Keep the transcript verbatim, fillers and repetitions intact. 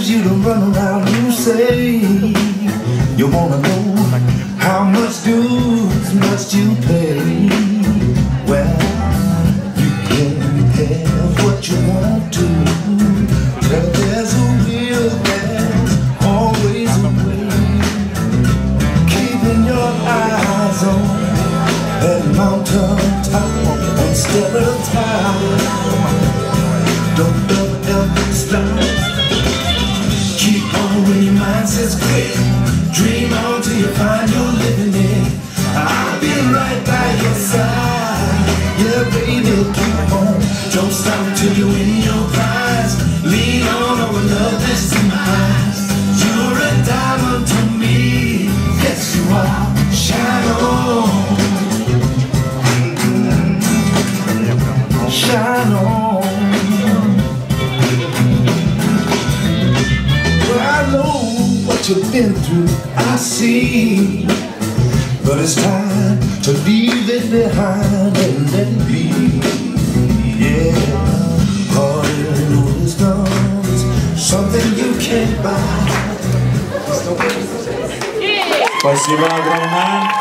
gives you to run around. You say you wanna know how much dues must you pay. Well, you can have what you want to, but there's a will, there's always a way. Keeping your eyes on that mountain top and step at a time. Don't ever, ever stop. Keep on when your mind says quit. Dream on till you find your living it. I'll be right by your side. Yeah, baby, keep on. Don't stop till you win your prize. Lean on over love this demise. You're a diamond to me. Yes, you are. Shine on. Shine on. Well, I know what you've been through, I see, but it's time to leave it behind and let it be. Yeah, heart and wisdom is something you can't buy. Спасибо огромное.